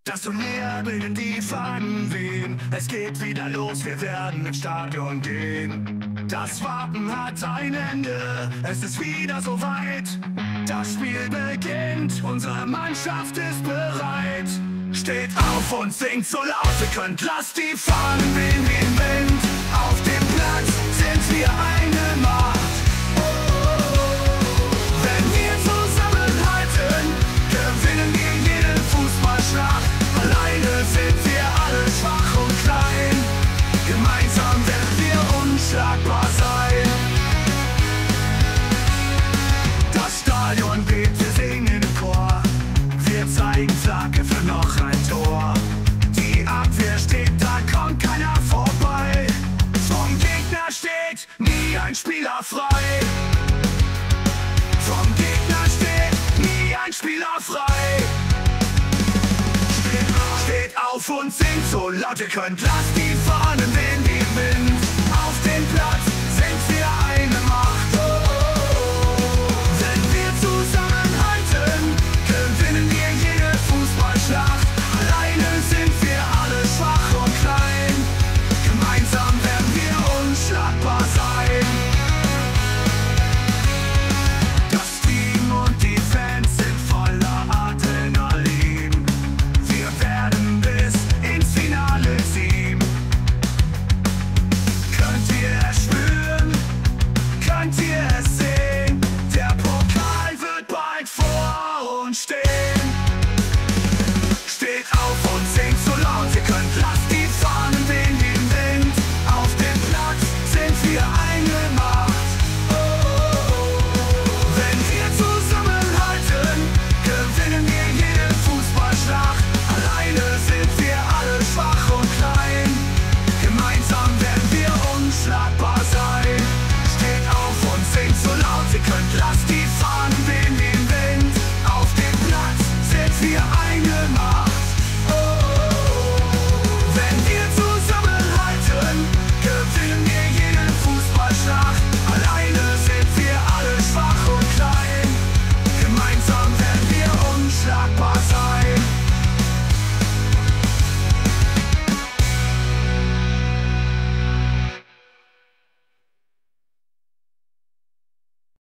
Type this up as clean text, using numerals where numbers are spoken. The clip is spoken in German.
Das Turnier bringen die Fahnen wehen. Es geht wieder los, wir werden ins Stadion gehen. Das Warten hat ein Ende, es ist wieder soweit. Das Spiel beginnt, unsere Mannschaft ist bereit. Steht auf und singt so laut ihr könnt, lasst die Fahnen wehen wie im Wind. Auf dem Platz sind wir eine Macht. Wenn wir zusammenhalten, gewinnen wir jeden Fußballschlag. Alleine sind wir alle schwach und klein, gemeinsam werden wir unschlagbar sein. Das Stadion bebt, wir singen im Chor. Wir zeigen Flagge für noch ein Tor. Die Abwehr steht, da kommt keiner vorbei. Vom Gegner steht nie ein Spieler frei. Vom Gegner steht nie ein Spieler frei. Steht auf und singt so laut ihr könnt, lasst die Fahnen wehen wie im Wind. Auf den Platz